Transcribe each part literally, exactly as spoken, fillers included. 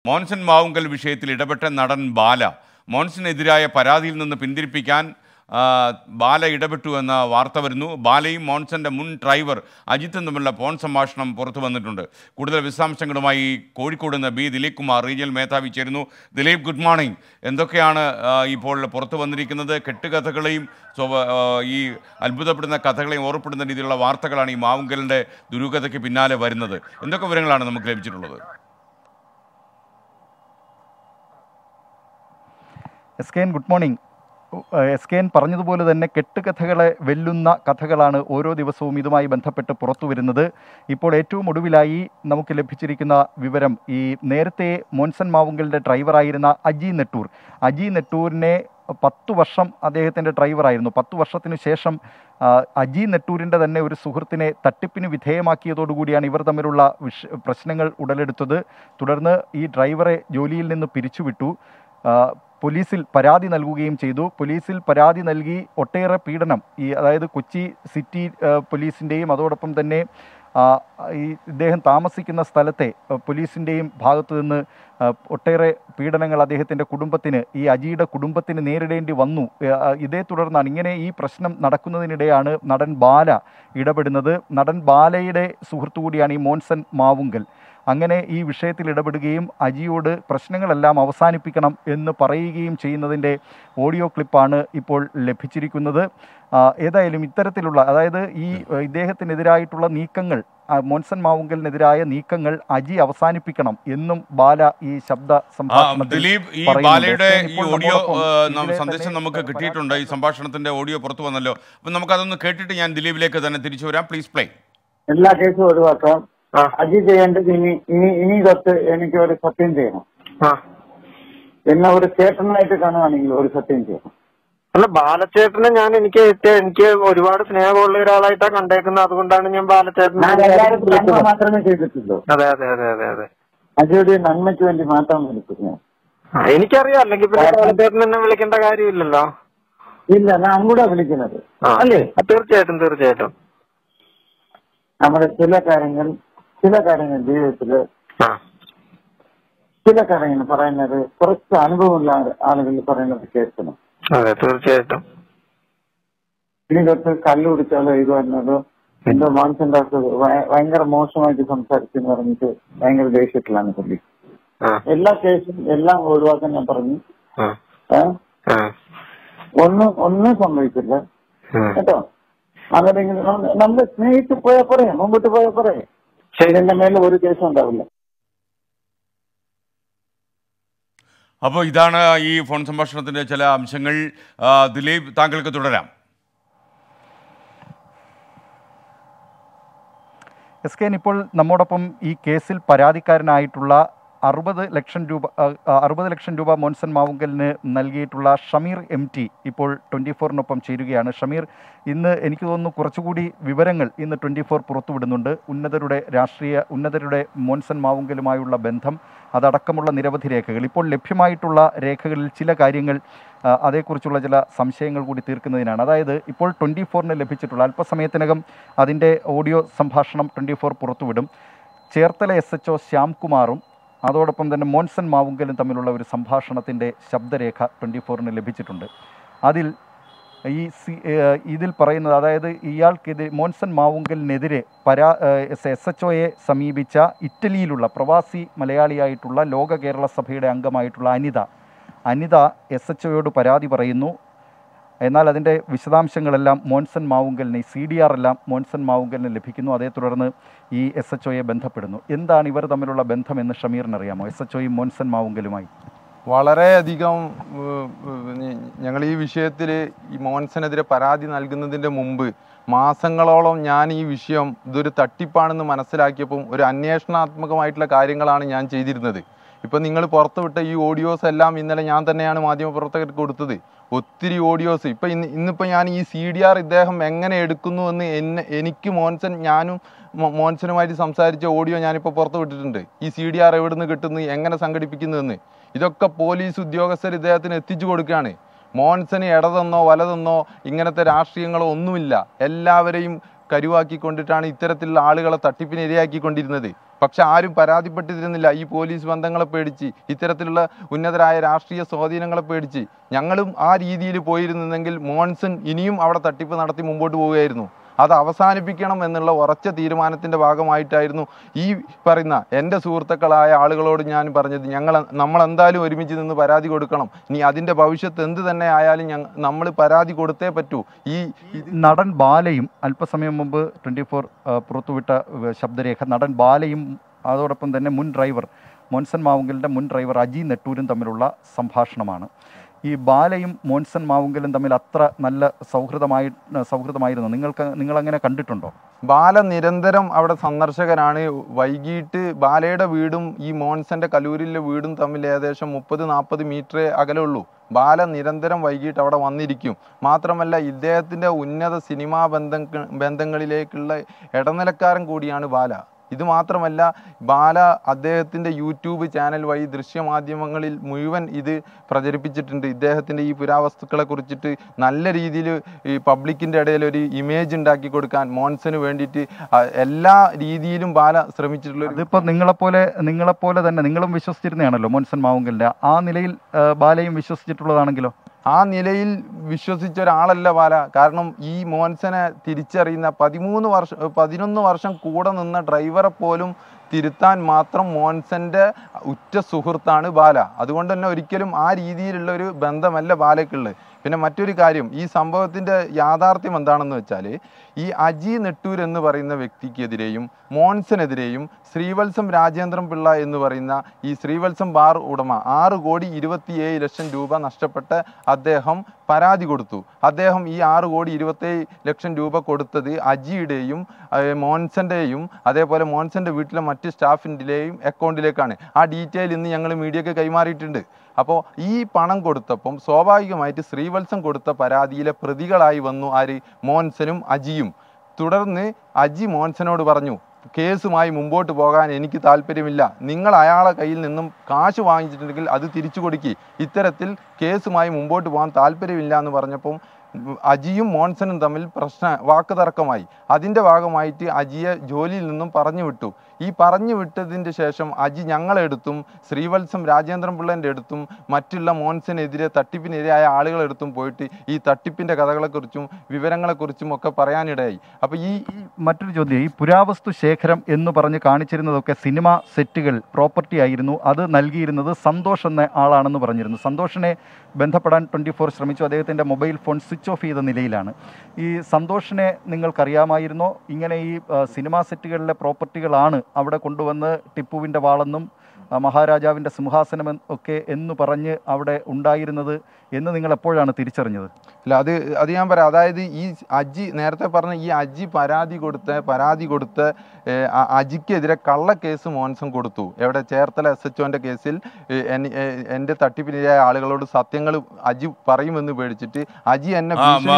മോൻസൺ മാവുങ്കൽ വിഷയത്തിൽ ഇടപെട്ട നടൻ ബാല മോൻസനെതിരായ പരാതിയിൽ നിന്ന് പിന്തിരിപ്പിക്കാൻ ബാല ഇടപെട്ടു എന്ന വാർത്ത വരുന്നു. ബാലയും മോൻസന്റെ മുൻ ഡ്രൈവർ അജിത്തും തമ്മിലുള്ള ഫോൺ സംഭാഷണം പുറത്തു വന്നിട്ടുണ്ട്. കൂടുതൽ വിശദാംശങ്ങളുമായി കോഴിക്കോട് നിന്ന് ബി ദിലീപ് കുമാർ റീജിയണൽ മേധാവി ചേരുന്നു. Dileep, good morning. എന്തൊക്കെയാണ് ഇപ്പോൾ പുറത്തു വന്നിരിക്കുന്നത്? കെട്ടുകഥകളെയും ഈ അത്ഭുതപ്പെടുന്ന കഥകളെയും ഓർപ്പെടുന്ന രീതിയിലുള്ള വാർത്തകളാണ് ഈ മാവുങ്കലിൻ്റെ ദുരൂഹതയ്ക്ക് പിന്നാലെ വരുന്നത്. എന്തൊക്കെ വിവരങ്ങളാണ് നമുക്ക് ലഭിച്ചിട്ടുള്ളത്? S K N good morning. S K N പറഞ്ഞതുപോലെ തന്നെ കെട്ടുകഥകളെ വെല്ലുന്ന കഥകളാണ് ഓരോ ദിവസവും ഇതുമായി ബന്ധപ്പെട്ട് പുറത്തു വരുന്നത്. ഇപ്പോൾ ഏറ്റവും ഒടുവിലായി നമുക്ക് ലഭിച്ചിരിക്കുന്ന വിവരം, ഈ നേരത്തെ മോൻസൺ മാവുങ്കലിൻ്റെ ഡ്രൈവറായിരുന്ന അജി നെട്ടൂർ അജി നെട്ടൂരിനെ പത്തു വർഷം അദ്ദേഹത്തിൻ്റെ ഡ്രൈവറായിരുന്നു. പത്തു വർഷത്തിന് ശേഷം അജി നെട്ടൂരിൻ്റെ തന്നെ ഒരു സുഹൃത്തിനെ തട്ടിപ്പിന് വിധേയമാക്കിയതോടുകൂടിയാണ് ഇവർ തമ്മിലുള്ള വിഷ പ്രശ്നങ്ങൾ ഉടലെടുത്തത്. തുടർന്ന് ഈ ഡ്രൈവറെ ജോലിയിൽ നിന്ന് പിരിച്ചുവിട്ടു. പോലീസിൽ പരാതി നൽകുകയും ചെയ്തു. പോലീസിൽ പരാതി നൽകി ഒട്ടേറെ പീഡനം, ഈ അതായത് കൊച്ചി സിറ്റി പോലീസിൻ്റെയും അതോടൊപ്പം തന്നെ ഈ ഇദ്ദേഹം താമസിക്കുന്ന സ്ഥലത്തെ പോലീസിൻ്റെയും ഭാഗത്തു നിന്ന് ഒട്ടേറെ പീഡനങ്ങൾ അദ്ദേഹത്തിൻ്റെ കുടുംബത്തിന്, ഈ അജിയുടെ കുടുംബത്തിന് നേരിടേണ്ടി വന്നു. ഇതേ തുടർന്നാണ് ഇങ്ങനെ ഈ പ്രശ്നം നടക്കുന്നതിനിടെയാണ് നടൻ ബാല ഇടപെടുന്നത്. നടൻ ബാലയുടെ സുഹൃത്തു കൂടിയാണ് ഈ മോൻസൺ മാവുങ്കൽ. അങ്ങനെ ഈ വിഷയത്തിൽ ഇടപെടുകയും അജിയോട് പ്രശ്നങ്ങളെല്ലാം അവസാനിപ്പിക്കണം എന്ന് പറയുകയും ചെയ്യുന്നതിൻ്റെ ഓഡിയോ ക്ലിപ്പാണ് ഇപ്പോൾ ലഭിച്ചിരിക്കുന്നത്. ഏതായാലും ഇത്തരത്തിലുള്ള, അതായത് ഈ ഇദ്ദേഹത്തിനെതിരായിട്ടുള്ള നീക്കങ്ങൾ, മോൻസൺ മാവുങ്കലിനെതിരായ നീക്കങ്ങൾ അജി അവസാനിപ്പിക്കണം എന്നും ബാല ഈ ശബ്ദ സംഭാഷണത്തിൽ സന്ദേശം നമുക്ക് കിട്ടിയിട്ടുണ്ട്. ഈ സംഭാഷണത്തിന്റെ ഓഡിയോ പുറത്തു വന്നല്ലോ. അപ്പൊ നമുക്ക് അതൊന്ന് കേട്ടിട്ട് ഞാൻ ദിലീപിലേക്ക് തന്നെ തിരിച്ചു വരാം. Please play. എല്ലാ കേസും ഒഴിവാക്കാം. അജി ചെയ്യേണ്ടത് ഇനി ഇനി ഇനി തൊട്ട് എനിക്ക് ഒരു സത്യം ചെയ്യണം. എന്നെ ഒരു ചേട്ടനായിട്ട് കാണുകയാണെങ്കിൽ ഒരു സത്യം ചെയ്യണം. അല്ല, ബാലച്ചേട്ടനെ ഞാൻ എനിക്ക് എനിക്ക് ഒരുപാട് സ്നേഹമുള്ള ഒരാളായിട്ടാണ് കണ്ടേക്കുന്നത്. അതുകൊണ്ടാണ് ഞാൻ ബാലച്ചേട്ടനെ മാത്രമേ ചെയ്തിട്ടുള്ളൂ. അതെ അതെ അതെ അതെ അതെ അജിയുടെ നന്മയ്ക്ക് വേണ്ടി മാത്രം വിളിക്കുന്നത് എനിക്കറിയാം. അല്ലെങ്കിൽ പിന്നെ ബാലച്ചേട്ടൻ എന്നെ വിളിക്കേണ്ട കാര്യമില്ലല്ലോ. ഇല്ല, ഞാൻ കൂടെ വിളിക്കുന്നത് അല്ലേ? തീർച്ചയായിട്ടും തീർച്ചയായിട്ടും നമ്മുടെ ചില കാര്യങ്ങൾ ചില കാര്യങ്ങൾ ജീവിതത്തില് ചില കാര്യങ്ങൾ പറയുന്നത് കുറച്ച് അനുഭവമുള്ള ആളുകൾ പറയുന്നത് കേൾക്കണം. അതെ, തീർച്ചയായിട്ടും. ഇനി തൊട്ട് കല്ല് കുടിച്ചാലോ ഇത് വരുന്നതോ എന്തോ മോൻസന്റെ ഭയങ്കര മോശമായിട്ട് സംസാരിച്ചെന്ന് പറഞ്ഞിട്ട് ഭയങ്കര ദേഷ്യത്തിലാണ് പുള്ളി. എല്ലാ കേസും എല്ലാം ഒഴിവാക്കാൻ ഞാൻ പറഞ്ഞു. ഒന്നും ഒന്നും സംഭവിച്ചില്ല കേട്ടോ. അങ്ങനെ നമ്മള് സ്നേഹിച്ച് പോയാൽ പറയാം, മുമ്പോട്ട് പോയാൽ പറയാം. ഇതിന്റെ മേലെ ഒരു കേസും ഉണ്ടാവില്ല. അപ്പോൾ ഇതാണ് ഈ ഫോൺ സംഭാഷണത്തിന്റെ ചില അംശങ്ങൾ. ദിലീപ്, താങ്കൾക്ക് തുടരാം. എസ് കെ, ഇപ്പോൾ നമ്മോടൊപ്പം ഈ കേസിൽ പരാതിക്കാരനായിട്ടുള്ള അറുപത് ലക്ഷം രൂപ അറുപത് ലക്ഷം രൂപ മോൻസൺ മാവുങ്കലിന് നൽകിയിട്ടുള്ള ഷമീർ എം ടി ഇപ്പോൾ ട്വൻറ്റി ഫോറിനൊപ്പം ചേരുകയാണ്. ഷമീർ, ഇന്ന് എനിക്ക് തോന്നുന്നു കുറച്ചുകൂടി വിവരങ്ങൾ ഇന്ന് ട്വൻറ്റി ഫോർ പുറത്തുവിടുന്നുണ്ട്. ഉന്നതരുടെ രാഷ്ട്രീയ ഉന്നതരുടെ മോൻസൺ മാവുങ്കലുമായുള്ള ബന്ധം, അതടക്കമുള്ള നിരവധി രേഖകൾ. ഇപ്പോൾ ലഭ്യമായിട്ടുള്ള രേഖകളിൽ ചില കാര്യങ്ങൾ, അതേക്കുറിച്ചുള്ള ചില സംശയങ്ങൾ കൂടി തീർക്കുന്നതിനാണ്. അതായത് ഇപ്പോൾ ട്വൻറ്റി ഫോറിന് ലഭിച്ചിട്ടുള്ള അല്പസമയത്തിനകം അതിൻ്റെ ഓഡിയോ സംഭാഷണം ട്വൻറ്റി ഫോർ പുറത്തുവിടും. ചേർത്തല എസ് എച്ച് ഒ ശ്യാംകുമാറും അതോടൊപ്പം തന്നെ മോൻസൺ മാവുങ്കലും തമ്മിലുള്ള ഒരു സംഭാഷണത്തിൻ്റെ ശബ്ദരേഖ ട്വൻറ്റി ഫോറിന് ലഭിച്ചിട്ടുണ്ട്. അതിൽ ഈ സി ഇതിൽ പറയുന്നത്, അതായത് ഇയാൾക്കെതിരെ മോൻസൺ മാവുങ്കലിനെതിരെ പരാ എസ് എച്ച് ഒയെ സമീപിച്ച ഇറ്റലിയിലുള്ള പ്രവാസി മലയാളിയായിട്ടുള്ള ലോക കേരള സഭയുടെ അംഗമായിട്ടുള്ള അനിത അനിത എസ് എച്ച് ഒയോട് പരാതി പറയുന്നു. എന്നാൽ അതിൻ്റെ വിശദാംശങ്ങളെല്ലാം മോൻസൺ മാവുങ്കലിന്, സി ഡി ആർ എല്ലാം മോൻസൺ മാവുങ്കലിന് ലഭിക്കുന്നു. അതേ തുടർന്ന് ഈ എസ് എച്ച് ഒയെ ബന്ധപ്പെടുന്നു. എന്താണ് ഇവർ തമ്മിലുള്ള ബന്ധമെന്ന് ഷമീറിനറിയാമോ, എസ് എച്ച് ഒയും മോൻസൺ മാവുങ്കലുമായി? വളരെയധികം ഞങ്ങൾ ഈ വിഷയത്തിൽ ഈ മോൻസനെതിരെ പരാതി നൽകുന്നതിൻ്റെ മുമ്പ് മാസങ്ങളോളം ഞാൻ ഈ വിഷയം ഇതൊരു തട്ടിപ്പാണെന്ന് മനസ്സിലാക്കിയപ്പം ഒരു അന്വേഷണാത്മകമായിട്ടുള്ള കാര്യങ്ങളാണ് ഞാൻ ചെയ്തിരുന്നത്. ഇപ്പം നിങ്ങൾ പുറത്തുവിട്ട ഈ ഓഡിയോസ് എല്ലാം ഇന്നലെ ഞാൻ തന്നെയാണ് മാധ്യമപ്രവർത്തകർക്ക് കൊടുത്തത്. ഒത്തിരി ഓഡിയോസ് ഇപ്പം ഇന്ന് ഇന്നിപ്പോൾ ഞാൻ ഈ സി ഡി ആർ ഇദ്ദേഹം എങ്ങനെ എടുക്കുന്നു എന്ന് എന്നെ എനിക്ക് മോൻസൺ ഞാനും മോൻസനുമായിട്ട് സംസാരിച്ച ഓഡിയോ ഞാനിപ്പോൾ പുറത്തു വിട്ടിട്ടുണ്ട്. ഈ സി ഡി ആർ എവിടെ നിന്ന് കിട്ടുന്നു, എങ്ങനെ സംഘടിപ്പിക്കുന്നതെന്ന് ഇതൊക്കെ പോലീസ് ഉദ്യോഗസ്ഥർ ഇദ്ദേഹത്തിന് എത്തിച്ചു കൊടുക്കുകയാണ്. മോൻസന് ഇടതെന്നോ വലതെന്നോ ഇങ്ങനത്തെ രാഷ്ട്രീയങ്ങളോ ഒന്നുമില്ല. എല്ലാവരെയും കരുവാക്കിക്കൊണ്ടിട്ടാണ് ഇത്തരത്തിലുള്ള ആളുകളെ തട്ടിപ്പിന് ഇരയാക്കിക്കൊണ്ടിരുന്നത്. പക്ഷെ ആരും പരാതിപ്പെട്ടിരുന്നില്ല. ഈ പോലീസ് ബന്ധങ്ങളെ പേടിച്ച്, ഇത്തരത്തിലുള്ള ഉന്നതരായ രാഷ്ട്രീയ സ്വാധീനങ്ങളെ പേടിച്ച്. ഞങ്ങളും ആ രീതിയിൽ പോയിരുന്നെങ്കിൽ മോൺസൺ ഇനിയും അവിടെ തട്ടിപ്പ് നടത്തി മുമ്പോട്ട് പോവുകയായിരുന്നു. അത് അവസാനിപ്പിക്കണം എന്നുള്ള ഉറച്ച തീരുമാനത്തിൻ്റെ ഭാഗമായിട്ടായിരുന്നു ഈ പറയുന്ന എൻ്റെ സുഹൃത്തുക്കളായ ആളുകളോട് ഞാൻ പറഞ്ഞത്, ഞങ്ങൾ നമ്മൾ എന്തായാലും ഒരുമിച്ച് നിന്ന് പരാതി കൊടുക്കണം. ഇനി അതിൻ്റെ ഭവിഷ്യത്ത് എന്ത് തന്നെ ആയാലും ഞങ്ങൾ നമ്മൾ പരാതി കൊടുത്തേ പറ്റൂ. ഈ നടൻ ബാലയും അല്പസമയം മുമ്പ് ട്വൻറ്റി ഫോർ പുറത്തുവിട്ട ശബ്ദരേഖ, നടൻ ബാലയും അതോടൊപ്പം തന്നെ മുൻ ഡ്രൈവർ മോൻസൺ മാവുങ്കലിൻ്റെ മുൻ ഡ്രൈവർ അജി നെട്ടൂരും തമ്മിലുള്ള സംഭാഷണമാണ്. ഈ ബാലയും മോൻസൺ മാവുങ്കലും തമ്മിൽ അത്ര നല്ല സൗഹൃദമായി സൗഹൃദമായിരുന്നു നിങ്ങൾക്ക് നിങ്ങളങ്ങനെ കണ്ടിട്ടുണ്ടോ? ബാല നിരന്തരം അവിടെ സന്ദർശകനാണ്. വൈകിട്ട് ബാലയുടെ വീടും ഈ മോൻസന്റെ കലൂരിലെ വീടും തമ്മിൽ ഏകദേശം മുപ്പത് നാൽപ്പത് മീറ്റർ അകലുള്ളൂ. ബാല നിരന്തരം വൈകിട്ട് അവിടെ വന്നിരിക്കും. മാത്രമല്ല ഇദ്ദേഹത്തിൻ്റെ ഉന്നത സിനിമാ ബന്ധ ബന്ധങ്ങളിലേക്കുള്ള ഇടനിലക്കാരൻ കൂടിയാണ് ബാല. ഇത് മാത്രമല്ല, ബാല അദ്ദേഹത്തിൻ്റെ യൂട്യൂബ് ചാനൽ വഴി ദൃശ്യമാധ്യമങ്ങളിൽ മുഴുവൻ ഇത് പ്രചരിപ്പിച്ചിട്ടുണ്ട്. ഇദ്ദേഹത്തിൻ്റെ ഈ പുരാവസ്തുക്കളെ കുറിച്ചിട്ട് നല്ല രീതിയിൽ ഈ പബ്ലിക്കിൻ്റെ ഇടയിൽ ഒരു ഇമേജ് ഉണ്ടാക്കി കൊടുക്കാൻ മോൻസന് വേണ്ടിയിട്ട് എല്ലാ രീതിയിലും ബാല ശ്രമിച്ചിട്ടുള്ള. ഇതിപ്പോൾ നിങ്ങളെപ്പോലെ നിങ്ങളെപ്പോലെ തന്നെ നിങ്ങളും വിശ്വസിച്ചിരുന്നതാണല്ലോ മോൻസൺ മാവുങ്കലിൻ്റെ. ആ നിലയിൽ ബാലയും വിശ്വസിച്ചിട്ടുള്ളതാണെങ്കിലോ? ആ നിലയിൽ വിശ്വസിച്ച ഒരാളല്ല ബാല. കാരണം ഈ മോൻസനെ തിരിച്ചറിയുന്ന പതിമൂന്ന് വർഷം പതിനൊന്ന് വർഷം കൂടെ നിന്ന ഡ്രൈവറെ പോലും തിരുത്താൻ മാത്രം മോൻസന്റെ ഉറ്റ സുഹൃത്താണ് ബാല. അതുകൊണ്ട് തന്നെ ഒരിക്കലും ആ രീതിയിലുള്ള ഒരു ബന്ധമല്ല ബാലയ്ക്കുള്ളത്. പിന്നെ മറ്റൊരു കാര്യം, ഈ സംഭവത്തിൻ്റെ യാഥാർത്ഥ്യം എന്താണെന്ന് വെച്ചാൽ, ഈ അജി നെട്ടൂർ എന്ന് പറയുന്ന വ്യക്തിക്കെതിരെയും മോൻസനെതിരെയും ശ്രീവത്സം രാജേന്ദ്രൻ പിള്ള എന്ന് പറയുന്ന ഈ ശ്രീവത്സം ബാർ ഉടമ ആറ് കോടി ഇരുപത്തിയേഴ് ലക്ഷം രൂപ നഷ്ടപ്പെട്ട് അദ്ദേഹം പരാതി കൊടുത്തു. അദ്ദേഹം ഈ ആറ് കോടി ഇരുപത്തേഴ് ലക്ഷം രൂപ കൊടുത്തത് അജിയുടെയും മോൻസൻ്റെയും അതേപോലെ മോൻസൻ്റെ വീട്ടിലെ മറ്റ് സ്റ്റാഫിൻ്റെയും അക്കൗണ്ടിലേക്കാണ്. ആ ഡീറ്റെയിൽ ഇന്ന് ഞങ്ങൾ മീഡിയക്ക് കൈമാറിയിട്ടുണ്ട്. അപ്പോൾ ഈ പണം കൊടുത്തപ്പം സ്വാഭാവികമായിട്ട് ശ്രീവത്സം കൊടുത്ത പരാതിയിലെ പ്രതികളായി വന്നു ആര്? മോൻസനും അജിയും. തുടർന്ന് അജി മോൻസനോട് പറഞ്ഞു, കേസുമായി മുമ്പോട്ട് പോകാൻ എനിക്ക് താല്പര്യമില്ല, നിങ്ങൾ അയാളെ കയ്യിൽ നിന്നും കാശ് വാങ്ങിച്ചിട്ടുണ്ടെങ്കിൽ അത് തിരിച്ചു കൊടുക്കി, ഇത്തരത്തിൽ കേസുമായി മുമ്പോട്ട് പോകാൻ താല്പര്യമില്ല എന്ന് പറഞ്ഞപ്പം അജിയും മോൻസനും തമ്മിൽ പ്രശ്ന വാക്ക് തർക്കമായി. അതിൻ്റെ ഭാഗമായിട്ട് അജിയെ ജോലിയിൽ നിന്നും പറഞ്ഞു വിട്ടു. ഈ പറഞ്ഞു വിട്ടതിൻ്റെ ശേഷം അജി ഞങ്ങളെടുത്തും ശ്രീവത്സം രാജേന്ദ്രൻ പിള്ളേൻ്റെ അടുത്തും മറ്റുള്ള മോൻസനെതിരെ തട്ടിപ്പിനെതിരായ ആളുകളെടുത്തും പോയിട്ട് ഈ തട്ടിപ്പിൻ്റെ കഥകളെക്കുറിച്ചും വിവരങ്ങളെക്കുറിച്ചും ഒക്കെ പറയാനിടയായി. അപ്പോൾ ഈ മറ്റൊരു ചോദ്യം, ഈ പുരാവസ്തു ശേഖരം എന്ന് പറഞ്ഞ് കാണിച്ചിരുന്നതൊക്കെ സിനിമ സെറ്റുകൾ പ്രോപ്പർട്ടി ആയിരുന്നു. അത് നൽകിയിരുന്നത് സന്തോഷ് എന്ന ആളാണെന്ന് പറഞ്ഞിരുന്നു. സന്തോഷിനെ ബന്ധപ്പെടാൻ ട്വൻറ്റി ഫോർ ശ്രമിച്ചു. അദ്ദേഹത്തിൻ്റെ മൊബൈൽ ഫോൺ സ്വിച്ച് ഓഫ് ചെയ്ത നിലയിലാണ്. ഈ സന്തോഷിനെ നിങ്ങൾക്കറിയാമായിരുന്നോ? ഇങ്ങനെ ഈ സിനിമാ സെറ്റുകളിലെ പ്രോപ്പർട്ടികളാണ് അവിടെ കൊണ്ടുവന്ന് ടിപ്പുവിൻ്റെ വാളെന്നും മഹാരാജാവിൻ്റെ സിംഹാസനം ഒക്കെ എന്ന് പറഞ്ഞ് അവിടെ ഉണ്ടായിരുന്നത് എന്ന് നിങ്ങൾ എപ്പോഴാണ് തിരിച്ചറിഞ്ഞത്? അല്ല, അത് അത് ഞാൻ പറയാം. അതായത് ഈ അജി നേരത്തെ പറഞ്ഞ ഈ അജി പരാതി കൊടുത്ത പരാതി കൊടുത്ത അജിക്കെതിരെ കള്ളക്കേസ് മോൻസൺ കൊടുത്തു. എവിടെ? ചേർത്തല എസ് എച്ച് ഒൻ്റെ കേസിൽ എൻ്റെ തട്ടിപ്പിനിരയായ ആളുകളോട് സത്യങ്ങൾ അജി പറയുമെന്ന് പേടിച്ചിട്ട് അജി എന്നെ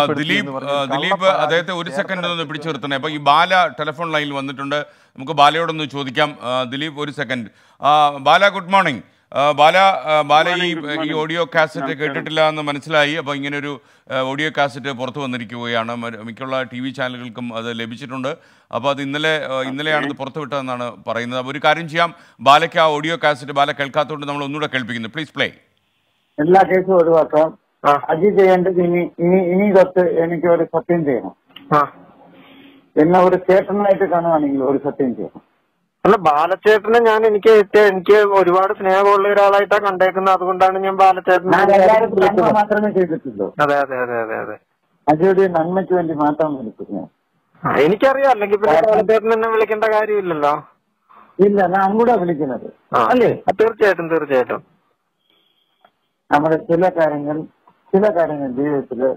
ദിലീപ് അദ്ദേഹത്തെ ഒരു സെക്കൻഡ് ഒന്ന് പിടിച്ചു നിർത്തണേ. അപ്പോൾ ഈ ബാല ടെലിഫോൺ ലൈനിൽ വന്നിട്ടുണ്ട്, നമുക്ക് ബാലയോടൊന്ന് ചോദിക്കാം. ദിലീപ് ഒരു second. Bala, good morning. Bala Bala ഈ ഈ ഓഡിയോ കാസറ്റ് കേട്ടിട്ടില്ല എന്ന് മനസ്സിലായി. അപ്പോൾ ഇങ്ങനൊരു ഓഡിയോ കാസറ്റ് പുറത്തു വന്നിരിക്കുകയാണ്. മിക്കുള്ള ടി വി ചാനലുകൾക്കും അത് ലഭിച്ചിട്ടുണ്ട്. അപ്പോൾ അത് ഇന്നലെ ഇന്നലെയാണത് പുറത്തുവിട്ടതെന്നാണ് പറയുന്നത്. അപ്പോൾ ഒരു കാര്യം ചെയ്യാം, ബാലയ്ക്ക് ആ ഓഡിയോ കാസറ്റ് ബാല കേൾക്കാത്തതുകൊണ്ട് നമ്മൾ ഒന്നുകൂടെ കേൾപ്പിക്കുന്നു. Please play. എല്ലാ കേസും ഒഴിവാക്കാം. അജി ചെയ്യേണ്ടത് ഇനി ഇനി ഇനി തൊട്ട് എനിക്ക് ഒരു സത്യം ചെയ്യണം. എന്നെ ഒരു ചേട്ടനായിട്ട് കാണുകയാണെങ്കിൽ ഒരു സത്യം ചെയ്യണം. അല്ല, ബാലച്ചേട്ടനെ ഞാൻ എനിക്ക് എനിക്ക് ഒരുപാട് സ്നേഹമുള്ള ഒരാളായിട്ടാണ് കണ്ടേക്കുന്നത്. അതുകൊണ്ടാണ് ഞാൻ ബാലച്ചേട്ടനെ മാത്രമേ ചെയ്തിട്ടുള്ളൂ. അതെ അതെ അതെ അതെ അതെ അജിയുടെ നന്മയ്ക്ക് വേണ്ടി മാത്രം വിളിക്കുന്നത്. എനിക്കറിയാം, അല്ലെങ്കിൽ പിന്നെ ബാലച്ചേട്ടൻ എന്നെ വിളിക്കേണ്ട കാര്യമില്ലല്ലോ. ഇല്ല, ഞാൻ കൂടെ വിളിക്കുന്നത് അല്ലേ? തീർച്ചയായിട്ടും തീർച്ചയായിട്ടും. നമ്മുടെ ചില കാര്യങ്ങൾ ചില കാര്യങ്ങൾ ജീവിതത്തില്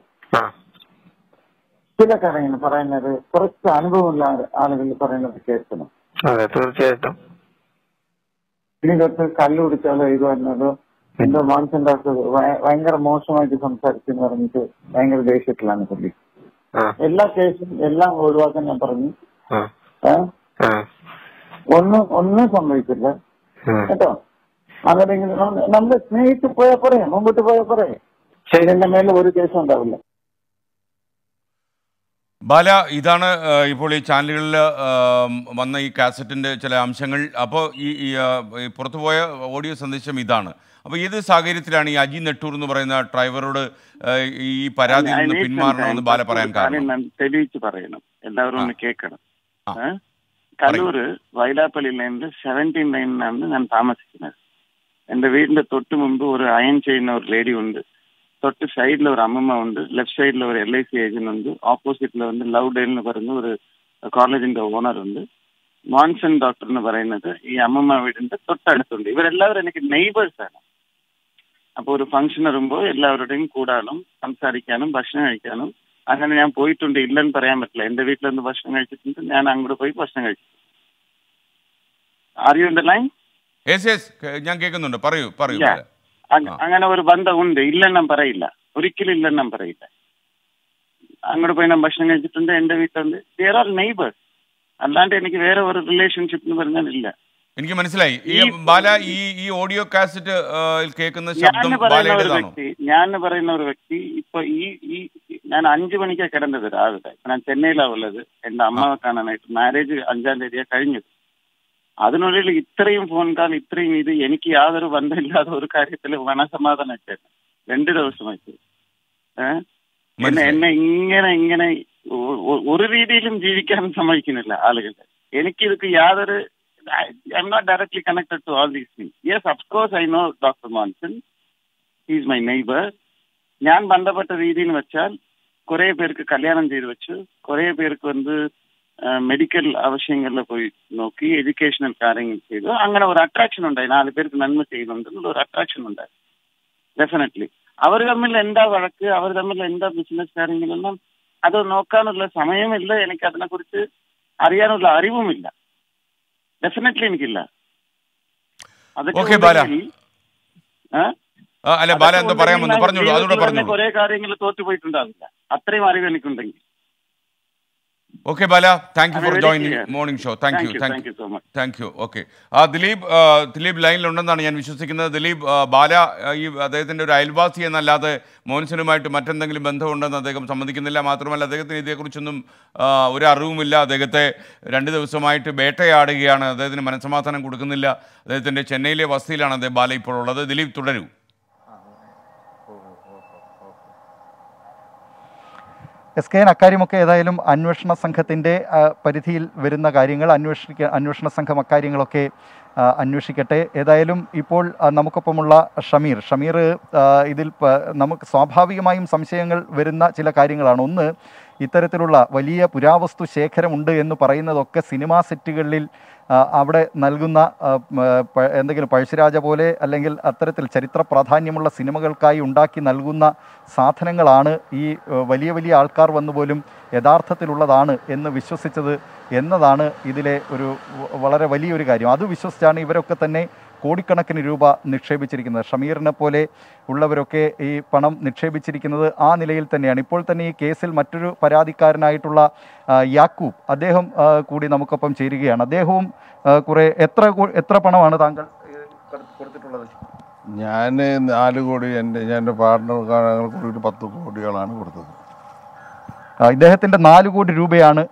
ചില കാര്യങ്ങൾ പറയുന്നത് കുറച്ച് അനുഭവമുള്ള ആളുകൾ പറയുന്നത് കേൾക്കണം. അതെ, തീർച്ചയായിട്ടും. ഇനി തൊട്ട് കല്ല് കുടിച്ചാലോ ഇത് വരുന്നതോ എന്തോ മോൻസന്റെ ഭയങ്കര മോശമായിട്ട് സംസാരിച്ചെന്ന് പറഞ്ഞിട്ട് ഭയങ്കര ദേഷ്യത്തിലാണ് പുള്ളി. എല്ലാ കേസും എല്ലാം ഒഴിവാക്കാൻ ഞാൻ പറഞ്ഞു. ഒന്നും ഒന്നും സംഭവിച്ചില്ല കേട്ടോ. അങ്ങനെ നമ്മള് സ്നേഹിച്ച് പോയാൽ പറയാം, മുമ്പോട്ട് പോയാൽ പറയാം. ഇതിന്റെ മേലെ ഒരു കേസും ഉണ്ടാവില്ല. ബാല, ഇതാണ് ആ, ഇപ്പോൾ ഈ ചാനലുകളിൽ ആ, വന്ന ഈ കാസറ്റിൻ്റെ ചില അംശങ്ങൾ. അപ്പോൾ ഈ ഈ, ആ, ഈ പുറത്തുപോയ ഓഡിയോ സന്ദേശം ഇതാണ്. അപ്പോൾ ഏത് സാഹചര്യത്തിലാണ് ഈ അജി നെട്ടൂർ എന്ന് പറയുന്ന ഡ്രൈവറോട് ആ, ഈ പരാതിയിൽ നിന്ന് പിന്മാറണമെന്ന് ബാല പറയാൻ കാരണം? തെളിയിച്ച് പറയണം, എല്ലാവരും ഒന്ന് കേൾക്കണം. ആ. കണ്ണൂര് വൈലാപ്പള്ളി ലൈനിൽ സെവൻറ്റീൻ ലൈനിലാണ് ഞാൻ താമസിക്കുന്നത്. എന്റെ വീടിന്റെ തൊട്ട് മുമ്പ് ഒരു അയൺ ചെയ്യുന്ന ഒരു ലേഡി ഉണ്ട്, തൊട്ട് സൈഡിൽ ഒരു അമ്മമ്മ ഉണ്ട്, ലെഫ്റ്റ് സൈഡിൽ ഒരു എൽ ഐ സി ഏജന്റ് ഉണ്ട്, ഓപ്പോസിറ്റിൽ വന്ന് ലവ് ഡേൽ എന്ന് പറയുന്ന ഒരു കോളേജിന്റെ ഓണർ ഉണ്ട്. മോൺസൺ ഡോക്ടർ എന്ന് പറയുന്നത് ഈ അമ്മമ്മ വീടിന്റെ തൊട്ടടുത്തുണ്ട്. ഇവരെല്ലാവരും എനിക്ക് നെയ്ബേഴ്സ് ആണ്. അപ്പൊ ഒരു ഫംഗ്ഷൻ വരുമ്പോൾ എല്ലാവരുടെയും കൂടാനും സംസാരിക്കാനും ഭക്ഷണം കഴിക്കാനും അങ്ങനെ ഞാൻ പോയിട്ടുണ്ട്. ഇല്ലെന്ന് പറയാൻ പറ്റില്ല. എന്റെ വീട്ടിലൊന്ന് ഭക്ഷണം കഴിച്ചിട്ടുണ്ട്, ഞാൻ അങ്ങോട്ട് പോയി ഭക്ഷണം കഴിച്ചിട്ടുണ്ട്. Are you in the line? Yes yes, ഞാൻ കേൾക്കുന്നുണ്ട്, പറയൂ പറയൂ. അങ്ങനെ ഒരു ബന്ധം ഉണ്ട്, ഇല്ലെന്നും പറയില്ല, ഒരിക്കലും ഇല്ലെന്നും പറയില്ല. അങ്ങോട്ട് പോയി ഞാൻ ഭക്ഷണം കഴിച്ചിട്ടുണ്ട്, എന്റെ വീട്ടിലുണ്ട്. ദർ ആർ നെയ്ബേഴ്സ്, അല്ലാണ്ട് എനിക്ക് വേറെ ഒരു റിലേഷൻഷിപ്പ് എന്ന് പറഞ്ഞാൽ. എനിക്ക് മനസ്സിലായി. ഈ ബാല, ഈ ഈ ഓഡിയോ കാസറ്റ് കേൾക്കുന്ന ശബ്ദം ഞാൻ പറയുന്ന ഒരു വ്യക്തി ഞാൻ പറയുന്ന ഒരു വ്യക്തി ഇപ്പൊ ഈ ഈ ഞാൻ അഞ്ചു മണിക്കാണ് കിടന്നത് രാവിലെ. ഞാൻ ചെന്നൈയിലാണ് ഉള്ളത്, എന്റെ അമ്മയെ കാണാനായിട്ട്. മാരേജ് അഞ്ചാം തീയതിയാണ് കഴിഞ്ഞത്. അതിനുള്ളിൽ ഇത്രയും ഫോൺ കാൾ, ഇത്രയും ഇത്, എനിക്ക് യാതൊരു ബന്ധമില്ലാത്ത ഒരു കാര്യത്തിൽ മനസമാധാനം വെച്ചേക്കാം. രണ്ടു ദിവസമായിട്ട് ഏഹ് എന്നെ എന്നെ ഇങ്ങനെ ഇങ്ങനെ ഒരു രീതിയിലും ജീവിക്കാൻ സമ്മതിക്കുന്നില്ല ആളുകൾ. എനിക്കിതൊക്കെ യാതൊരു I'm not directly connected to all these things. Yes, of course I know doctor Monson, he is my neighbour. ഞാൻ ബന്ധപ്പെട്ട രീതിയിൽ വെച്ചാൽ കുറെ പേർക്ക് കല്യാണം ചെയ്തു വെച്ചു, കുറെ പേർക്ക് വന്ന് മെഡിക്കൽ ആവശ്യങ്ങളിൽ പോയി നോക്കി, എഡ്യൂക്കേഷണൽ കാര്യങ്ങൾ ചെയ്തു. അങ്ങനെ ഒരു അട്രാക്ഷൻ ഉണ്ടായി, നാല് പേർക്ക് നന്മ ചെയ്യുന്നുണ്ടെന്നുള്ള ഒരു അട്രാക്ഷൻ ഉണ്ടായി. ഡെഫിനറ്റ്ലി അവർ തമ്മിൽ എന്താ വഴക്ക്, അവർ തമ്മിൽ എന്താ ബിസിനസ് കാര്യങ്ങളെല്ലാം അത് നോക്കാനുള്ള സമയമില്ല, എനിക്ക് അതിനെക്കുറിച്ച് അറിയാനുള്ള അറിവുമില്ല. ഡെഫിനറ്റ്ലി എനിക്കില്ല. അതൊക്കെ കുറെ കാര്യങ്ങൾ തോറ്റുപോയിട്ടുണ്ടാവില്ല, അത്രയും അറിവ് എനിക്കുണ്ടെങ്കിൽ. Okay Bala, thank you for joining morning show. Thank you thank you thank you okay. ആ ദിലീപ് ദിലീപ് ലൈനിലുണ്ടെന്നാണ് ഞാൻ വിശ്വസിക്കുന്നത്. ദിലീപ്, ബാല ഈ അദ്ദേഹത്തിൻ്റെ ഒരു അയൽവാസി എന്നല്ലാതെ മോൻസനുമായിട്ട് മറ്റെന്തെങ്കിലും ബന്ധമുണ്ടെന്ന് അദ്ദേഹം സമ്മതിക്കുന്നില്ല. മാത്രമല്ല അദ്ദേഹത്തിന് ഇതേക്കുറിച്ചൊന്നും ഒരു അറിവുമില്ല. അദ്ദേഹത്തെ രണ്ട് ദിവസമായിട്ട് വേട്ടയാടുകയാണ്, അദ്ദേഹത്തിന് മനസ്സമാധാനം കൊടുക്കുന്നില്ല. അദ്ദേഹത്തിൻ്റെ ചെന്നൈയിലെ വസതിയിലാണ് അദ്ദേഹം ബാല ഇപ്പോൾ ഉള്ളത്. ദിലീപ് തുടരൂ. എസ് കെ എൻ, അക്കാര്യമൊക്കെ ഏതായാലും അന്വേഷണ സംഘത്തിൻ്റെ പരിധിയിൽ വരുന്ന കാര്യങ്ങൾ അന്വേഷിക്ക അന്വേഷണ സംഘം അക്കാര്യങ്ങളൊക്കെ അന്വേഷിക്കട്ടെ. ഏതായാലും ഇപ്പോൾ നമുക്കൊപ്പമുള്ള ഷമീർ ഷമീർ ഇതിൽ നമുക്ക് സ്വാഭാവികമായും സംശയങ്ങൾ വരുന്ന ചില കാര്യങ്ങളാണ്. ഒന്ന്, ഇത്തരത്തിലുള്ള വലിയ പുരാവസ്തു ശേഖരമുണ്ട് എന്ന് പറയുന്നതൊക്കെ സിനിമാ സെറ്റുകളിൽ അവിടെ നൽകുന്ന എന്തെങ്കിലും പഴശ്ശിരാജ പോലെ അല്ലെങ്കിൽ അത്തരത്തിൽ ചരിത്ര പ്രാധാന്യമുള്ള സിനിമകൾക്കായി ഉണ്ടാക്കി നൽകുന്ന സാധനങ്ങളാണ് ഈ വലിയ വലിയ ആൾക്കാർ വന്നുപോലും യഥാർത്ഥത്തിലുള്ളതാണ് എന്ന് വിശ്വസിച്ചത് എന്നതാണ് ഇതിലെ ഒരു വളരെ വലിയൊരു കാര്യം. അത് വിശ്വസിച്ചാണ് ഇവരൊക്കെ തന്നെ കോടിക്കണക്കിന് രൂപ നിക്ഷേപിച്ചിരിക്കുന്നത്. ഷമീറിനെ പോലെ ഉള്ളവരൊക്കെ ഈ പണം നിക്ഷേപിച്ചിരിക്കുന്നത് ആ നിലയിൽ തന്നെയാണ്. ഇപ്പോൾ തന്നെ ഈ കേസിൽ മറ്റൊരു പരാതിക്കാരനായിട്ടുള്ള യാക്കൂബ്, അദ്ദേഹം കൂടി നമുക്കൊപ്പം ചേരുകയാണ്. അദ്ദേഹവും കുറെ എത്ര എത്ര പണമാണ് താങ്കൾ കൊടുത്തിട്ടുള്ളത്? ഞാൻ നാല് കോടി, എൻ്റെ ഞാൻ എൻ്റെ പാർട്ട്ണർ കൂടി പത്ത് കോടികളാണ് കൊടുത്തത്. ഇദ്ദേഹത്തിൻ്റെ നാല് കോടി രൂപയാണ്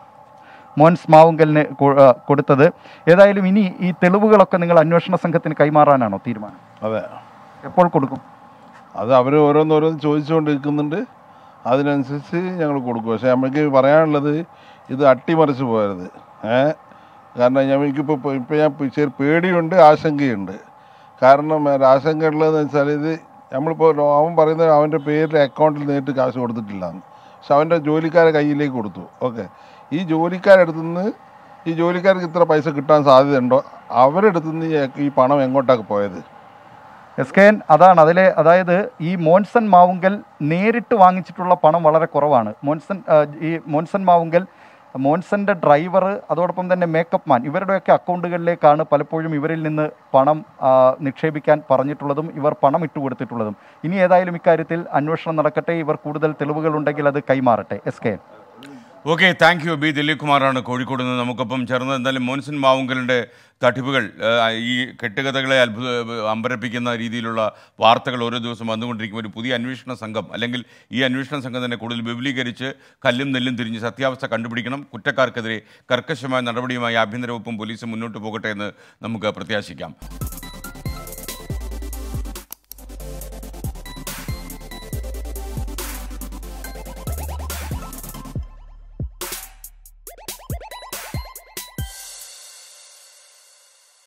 മോൻസ് മാവുങ്കലിന് കൊടുത്തത്. ഏതായാലും ഇനി ഈ തെളിവുകളൊക്കെ നിങ്ങൾ അന്വേഷണ സംഘത്തിന് കൈമാറാനാണോ തീരുമാനം? അതെ. എപ്പോൾ കൊടുക്കും? അത് അവർ ഓരോന്നോരോന്ന് ചോദിച്ചുകൊണ്ട് നിൽക്കുന്നുണ്ട്, അതിനനുസരിച്ച് ഞങ്ങൾ കൊടുക്കും. പക്ഷേ നമുക്ക് പറയാനുള്ളത് ഇത് അട്ടിമറിച്ച് പോയത്. ഏഹ് കാരണം ഞങ്ങൾക്കിപ്പോൾ ഇപ്പോൾ ഞാൻ ചെറിയ പേടിയുണ്ട്, ആശങ്കയുണ്ട്. കാരണം ആശങ്ക ഉള്ളതെന്ന് വെച്ചാൽ ഇത് നമ്മളിപ്പോൾ അവൻ പറയുന്നത് അവൻ്റെ പേരിൽ അക്കൗണ്ടിൽ നേരിട്ട് കാശ് കൊടുത്തിട്ടില്ലാന്ന്. പക്ഷെ അവൻ്റെ ജോലിക്കാരെ കയ്യിലേക്ക് കൊടുത്തു. ഓക്കെ, ഈ ജോലിക്കാരടുത്തു നിന്ന് ഈ ജോലിക്കാർക്ക് ഇത്ര പൈസ കിട്ടാൻ സാധ്യതയുണ്ടോ? അവരെടുത്തു നിന്ന് ഈ പണം എങ്ങോട്ടാണ് പോയത്? എസ് കെ എൻ, അതാണ് അതിലെ അതായത് ഈ മോൻസൺ മാവുങ്കൽ നേരിട്ട് വാങ്ങിച്ചിട്ടുള്ള പണം വളരെ കുറവാണ്. മോൻസൺ ഈ മോൻസൺ മാവുങ്കൽ, മോൻസൻ്റെ ഡ്രൈവർ, അതോടൊപ്പം തന്നെ മേക്കപ്പ് മാൻ, ഇവരുടെയൊക്കെ അക്കൗണ്ടുകളിലേക്കാണ് പലപ്പോഴും ഇവരിൽ നിന്ന് പണം നിക്ഷേപിക്കാൻ പറഞ്ഞിട്ടുള്ളതും ഇവർ പണം ഇട്ടുകൊടുത്തിട്ടുള്ളതും. ഇനി ഏതായാലും ഇക്കാര്യത്തിൽ അന്വേഷണം നടക്കട്ടെ. ഇവർ കൂടുതൽ തെളിവുകളുണ്ടെങ്കിൽ അത് കൈമാറട്ടെ. S K N. Okay, thank you. B Dileep കുമാറാണ് കോഴിക്കോട് നിന്ന് നമുക്കൊപ്പം ചേർന്നത്. എന്തായാലും മോൻസൺ മാവുങ്കലിൻ്റെ തട്ടിപ്പുകൾ, ഈ കെട്ടുകഥകളെ അത്ഭുത അമ്പരപ്പിക്കുന്ന രീതിയിലുള്ള വാർത്തകൾ ഓരോ ദിവസം വന്നുകൊണ്ടിരിക്കും. ഒരു പുതിയ അന്വേഷണ സംഘം, അല്ലെങ്കിൽ ഈ അന്വേഷണ സംഘം തന്നെ കൂടുതൽ വിപുലീകരിച്ച് കല്ലും നെല്ലും തിരിഞ്ഞ് സത്യാവസ്ഥ കണ്ടുപിടിക്കണം. കുറ്റക്കാർക്കെതിരെ കർക്കശമായ നടപടിയുമായി ആഭ്യന്തര വകുപ്പും പോലീസും മുന്നോട്ട് പോകട്ടെ എന്ന് നമുക്ക് പ്രത്യാശിക്കാം.